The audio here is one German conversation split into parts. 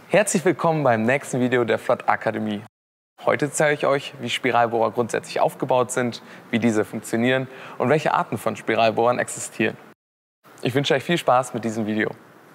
Herzlich willkommen beim nächsten Video der Flott Akademie. Heute zeige ich euch, wie Spiralbohrer grundsätzlich aufgebaut sind, wie diese funktionieren und welche Arten von Spiralbohrern existieren. Ich wünsche euch viel Spaß mit diesem Video.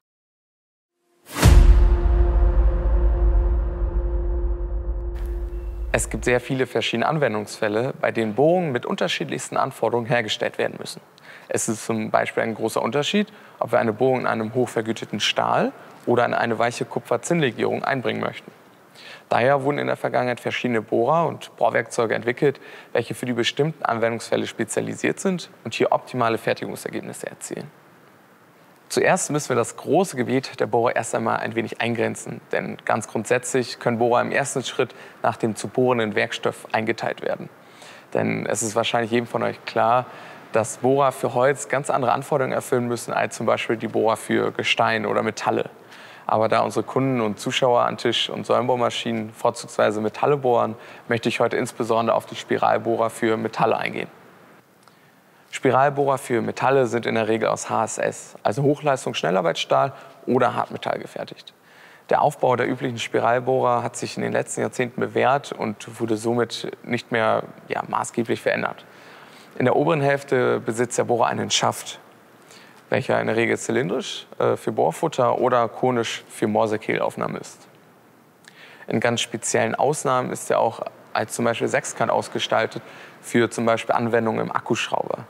Es gibt sehr viele verschiedene Anwendungsfälle, bei denen Bohrungen mit unterschiedlichsten Anforderungen hergestellt werden müssen. Es ist zum Beispiel ein großer Unterschied, ob wir eine Bohrung in einem hochvergüteten Stahl oder in eine weiche Kupfer-Zinn-Legierung einbringen möchten. Daher wurden in der Vergangenheit verschiedene Bohrer und Bohrwerkzeuge entwickelt, welche für die bestimmten Anwendungsfälle spezialisiert sind und hier optimale Fertigungsergebnisse erzielen. Zuerst müssen wir das große Gebiet der Bohrer erst einmal ein wenig eingrenzen, denn ganz grundsätzlich können Bohrer im ersten Schritt nach dem zu bohrenden Werkstoff eingeteilt werden. Denn es ist wahrscheinlich jedem von euch klar, dass Bohrer für Holz ganz andere Anforderungen erfüllen müssen als zum Beispiel die Bohrer für Gestein oder Metalle. Aber da unsere Kunden und Zuschauer an Tisch- und Säulenbohrmaschinen vorzugsweise Metalle bohren, möchte ich heute insbesondere auf die Spiralbohrer für Metalle eingehen. Spiralbohrer für Metalle sind in der Regel aus HSS, also Hochleistungs-Schnellarbeitsstahl oder Hartmetall gefertigt. Der Aufbau der üblichen Spiralbohrer hat sich in den letzten Jahrzehnten bewährt und wurde somit nicht mehr maßgeblich verändert. In der oberen Hälfte besitzt der Bohrer einen Schaft, welcher in der Regel zylindrisch für Bohrfutter oder konisch für Morsekehlaufnahme ist. In ganz speziellen Ausnahmen ist er auch als zum Beispiel Sechskant ausgestaltet für zum Beispiel Anwendungen im Akkuschrauber.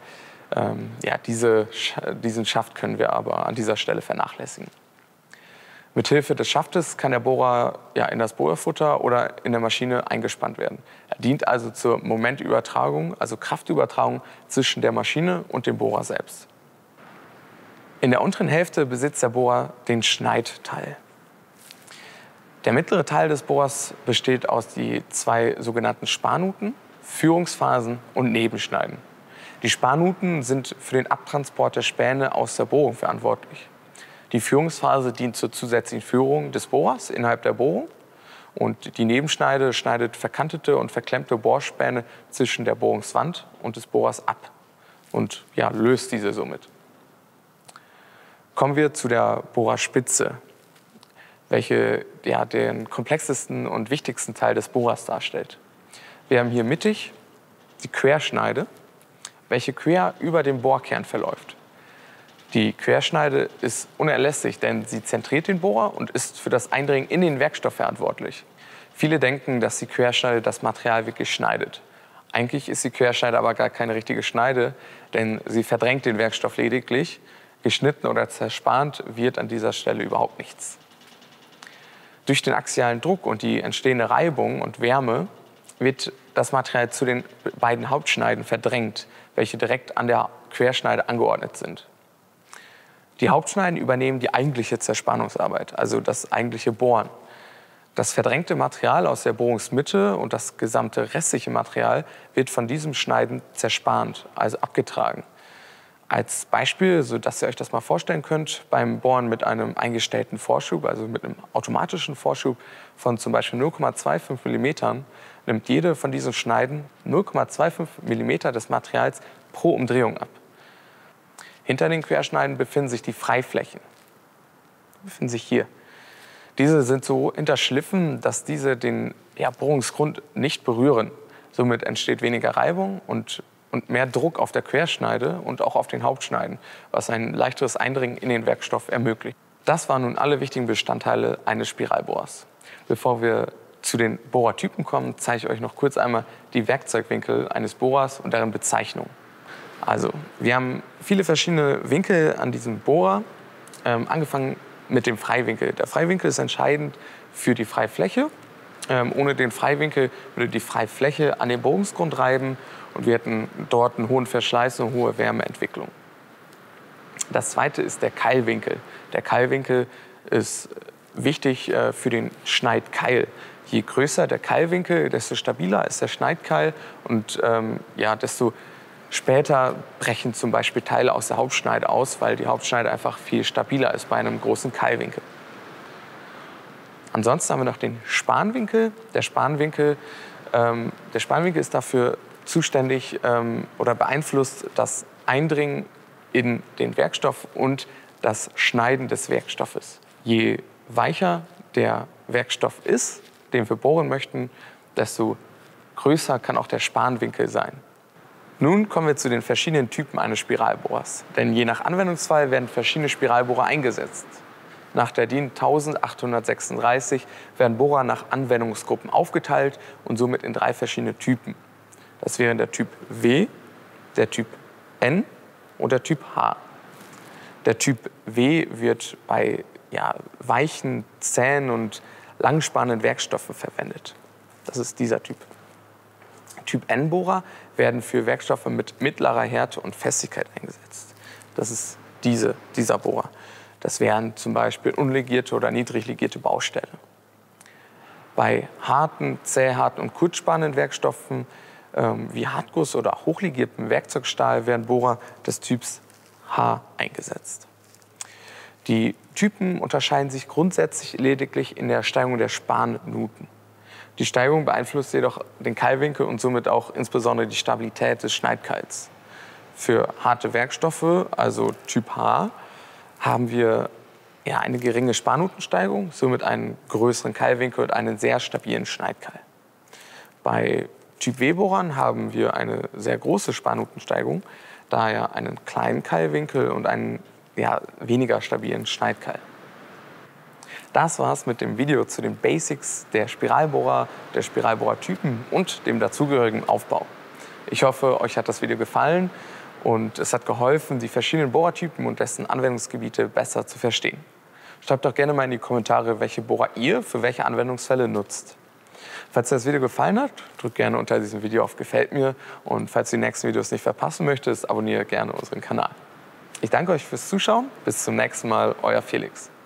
Diesen Schaft können wir aber an dieser Stelle vernachlässigen. Mithilfe des Schaftes kann der Bohrer in das Bohrfutter oder in der Maschine eingespannt werden. Er dient also zur Momentübertragung, also Kraftübertragung zwischen der Maschine und dem Bohrer selbst. In der unteren Hälfte besitzt der Bohrer den Schneidteil. Der mittlere Teil des Bohrers besteht aus die zwei sogenannten Spanuten, Führungsphasen und Nebenschneiden. Die Spanuten sind für den Abtransport der Späne aus der Bohrung verantwortlich. Die Führungsphase dient zur zusätzlichen Führung des Bohrers innerhalb der Bohrung und die Nebenschneide schneidet verkantete und verklemmte Bohrspäne zwischen der Bohrungswand und des Bohrers ab und löst diese somit. Kommen wir zu der Bohrerspitze, welche den komplexesten und wichtigsten Teil des Bohrers darstellt. Wir haben hier mittig die Querschneide, welche quer über dem Bohrkern verläuft. Die Querschneide ist unerlässlich, denn sie zentriert den Bohrer und ist für das Eindringen in den Werkstoff verantwortlich. Viele denken, dass die Querschneide das Material wirklich schneidet. Eigentlich ist die Querschneide aber gar keine richtige Schneide, denn sie verdrängt den Werkstoff lediglich. Geschnitten oder zerspannt wird an dieser Stelle überhaupt nichts. Durch den axialen Druck und die entstehende Reibung und Wärme wird das Material zu den beiden Hauptschneiden verdrängt, welche direkt an der Querschneide angeordnet sind. Die Hauptschneiden übernehmen die eigentliche Zerspannungsarbeit, also das eigentliche Bohren. Das verdrängte Material aus der Bohrungsmitte und das gesamte restliche Material wird von diesem Schneiden zerspannt, also abgetragen. Als Beispiel, sodass ihr euch das mal vorstellen könnt, beim Bohren mit einem eingestellten Vorschub, also mit einem automatischen Vorschub von zum Beispiel 0,25 mm, nimmt jede von diesen Schneiden 0,25 mm des Materials pro Umdrehung ab. Hinter den Querschneiden befinden sich die Freiflächen. Die befinden sich hier. Diese sind so hinterschliffen, dass diese den Bohrungsgrund nicht berühren. Somit entsteht weniger Reibung und mehr Druck auf der Querschneide und auch auf den Hauptschneiden, was ein leichteres Eindringen in den Werkstoff ermöglicht. Das waren nun alle wichtigen Bestandteile eines Spiralbohrers. Bevor wir zu den Bohrertypen kommen, zeige ich euch noch kurz einmal die Werkzeugwinkel eines Bohrers und deren Bezeichnung. Also, wir haben viele verschiedene Winkel an diesem Bohrer, angefangen mit dem Freiwinkel. Der Freiwinkel ist entscheidend für die Freifläche. Ohne den Freiwinkel würde die Freifläche an den Bohrungsgrund reiben und wir hätten dort einen hohen Verschleiß und eine hohe Wärmeentwicklung. Das zweite ist der Keilwinkel. Der Keilwinkel ist wichtig für den Schneidkeil. Je größer der Keilwinkel, desto stabiler ist der Schneidkeil und desto später brechen zum Beispiel Teile aus der Hauptschneide aus, weil die Hauptschneide einfach viel stabiler ist bei einem großen Keilwinkel. Ansonsten haben wir noch den Spanwinkel. Der Spanwinkel ist dafür zuständig oder beeinflusst das Eindringen in den Werkstoff und das Schneiden des Werkstoffes. Je weicher der Werkstoff ist, den wir bohren möchten, desto größer kann auch der Spanwinkel sein. Nun kommen wir zu den verschiedenen Typen eines Spiralbohrers. Denn je nach Anwendungsfall werden verschiedene Spiralbohrer eingesetzt. Nach der DIN 1836 werden Bohrer nach Anwendungsgruppen aufgeteilt und somit in 3 verschiedene Typen. Das wären der Typ W, der Typ N und der Typ H. Der Typ W wird bei weichen, zähen und langspannenden Werkstoffen verwendet. Das ist dieser Typ. Typ N-Bohrer werden für Werkstoffe mit mittlerer Härte und Festigkeit eingesetzt. Das ist dieser Bohrer. Das wären zum Beispiel unlegierte oder niedrig legierte Bausteine. Bei harten, zähharten und kurzspannenden Werkstoffen wie Hartguss oder hochlegiertem Werkzeugstahl werden Bohrer des Typs H eingesetzt. Die Typen unterscheiden sich grundsätzlich lediglich in der Steigung der Spannminuten. Die Steigung beeinflusst jedoch den Keilwinkel und somit auch insbesondere die Stabilität des Schneidkeils. Für harte Werkstoffe, also Typ H, haben wir eine geringe Spannutensteigung, somit einen größeren Keilwinkel und einen sehr stabilen Schneidkeil. Bei Typ W-Bohrern haben wir eine sehr große Spannutensteigung, daher einen kleinen Keilwinkel und einen weniger stabilen Schneidkeil. Das war's mit dem Video zu den Basics der Spiralbohrer, der Spiralbohrertypen und dem dazugehörigen Aufbau. Ich hoffe, euch hat das Video gefallen und es hat geholfen, die verschiedenen Bohrertypen und dessen Anwendungsgebiete besser zu verstehen. Schreibt doch gerne mal in die Kommentare, welche Bohrer ihr für welche Anwendungsfälle nutzt. Falls dir das Video gefallen hat, drückt gerne unter diesem Video auf Gefällt mir und falls du die nächsten Videos nicht verpassen möchtest, abonniere gerne unseren Kanal. Ich danke euch fürs Zuschauen. Bis zum nächsten Mal, euer Felix.